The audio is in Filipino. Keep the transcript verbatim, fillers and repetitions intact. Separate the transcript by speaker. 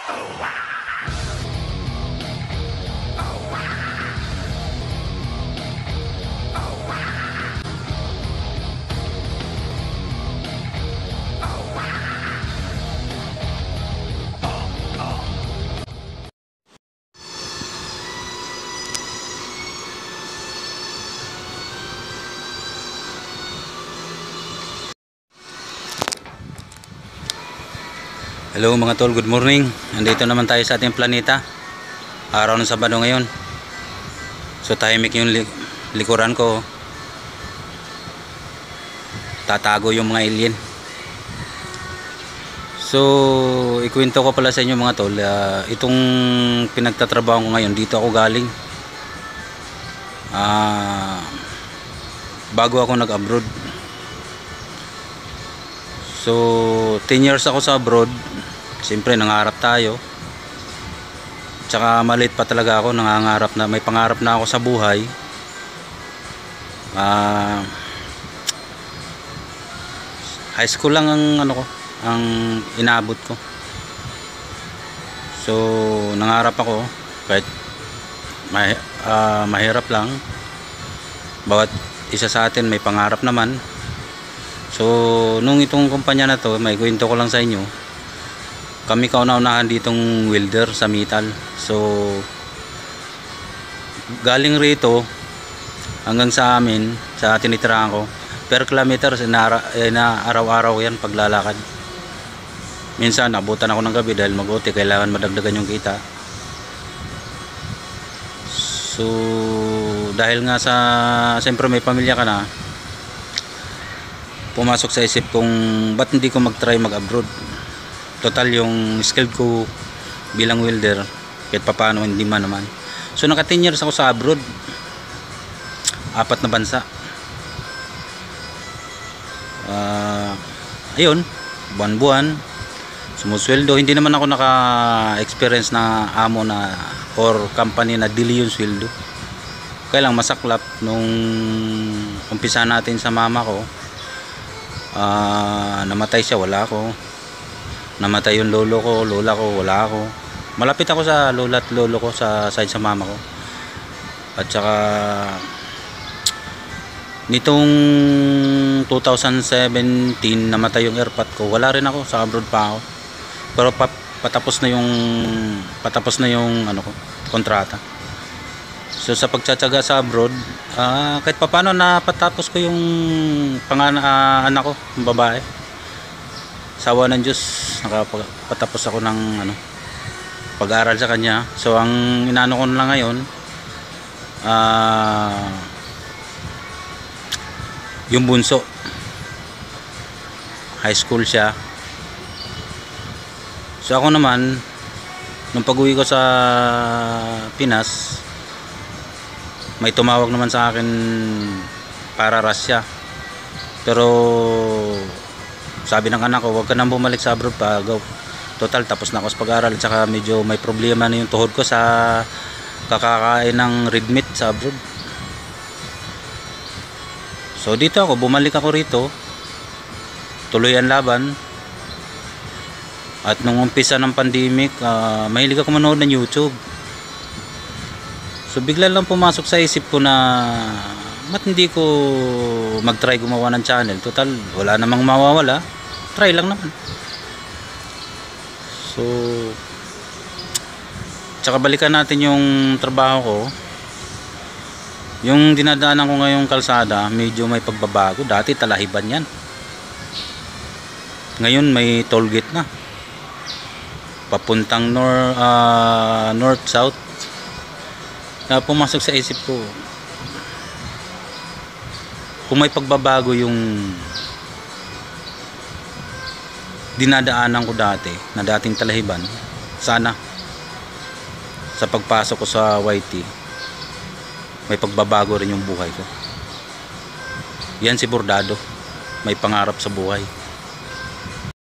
Speaker 1: Hello mga tol, good morning. Nandito naman tayo sa ating planeta. Araw ng Sabado ngayon. So tahimik yung li likuran ko. Tatago yung mga alien. So ikwento ko pala sa inyo mga tol, uh, itong pinagtatrabaho ko ngayon, dito ako galing. Uh, bago ako nag-abroad. So ten years ako sa abroad. Siyempre nangarap tayo. Tsaka maliit pa talaga ako, nangangarap na, may pangarap na ako sa buhay. Uh, high school lang ang ano ko, ang inabot ko. So nangarap ako kahit mah uh, mahirap lang. Bawat isa sa atin may pangarap naman. So nung itong kumpanya na to, may kwento ko lang sa inyo. Kami kauna-unahan ditong welder sa metal. So galing rito hanggang sa amin, sa tinitirahan ko, per kilometer na, na araw-araw yan paglalakad. Minsan nabutan ako ng gabi dahil mag-O T, kailangan madagdagan yung kita. So dahil nga sa siyempre may pamilya ka na, pumasok sa isip kong ba't hindi ko mag-try mag-abroad. Total yung skill ko bilang welder kahit papaano hindi man naman. So naka ten years ako sa abroad, apat na bansa. uh, ayun, buwan-buwan sumusweldo. Hindi naman ako naka experience na amo na or company na dili yung sweldo. Kaya lang masaklap nung umpisa natin sa mama ko. Uh, namatay siya, wala ako. Namatay yung lolo ko, lola ko, wala ako. Malapit ako sa lola at lolo ko sa side sa mama ko. At saka nitong two thousand seventeen namatay yung airpot ko. Wala rin ako, sa abroad pa ako. Pero pa, patapos na yung patapos na yung ano ko, kontrata. So sa pagtsatsaga sa abroad, uh, kahit papaano napatapos ko yung panganak uh, anak ko, yung babae. Sawa ng Diyos, nakapatapos ako ng ano, pag-aaral sa kanya. So ang inano ko lang ngayon, uh, yung bunso, high school siya. So ako naman, nung pag-uwi ko sa Pinas, may tumawag naman sa akin para Russia. Pero sabi ng anak ko, huwag ka nang bumalik sa abroad pa, go. Total tapos na ako sa pag-aaral, at saka medyo may problema na yung tuhod ko sa kakakain ng red meat sa abroad. So dito ako, bumalik ako rito, tuloy ang laban. At nung umpisa ng pandemic, uh, mahilig ako manood ng YouTube. So bigla lang pumasok sa isip ko na ba't hindi ko mag-try gumawa ng channel. Total wala namang mawawala, try lang naman. So tsaka balikan natin yung trabaho ko. Yung dinadaanan ko ngayong kalsada, medyo may pagbabago. Dati talahiban yan, ngayon may toll gate na papuntang nor, uh, north south. Na pumasok sa isip ko, kung may pagbabago yung dinadaanan ko dati, na dating talahiban, sana sa pagpasok ko sa Y T may pagbabago rin yung buhay ko. Yan si Bordado, may pangarap sa buhay.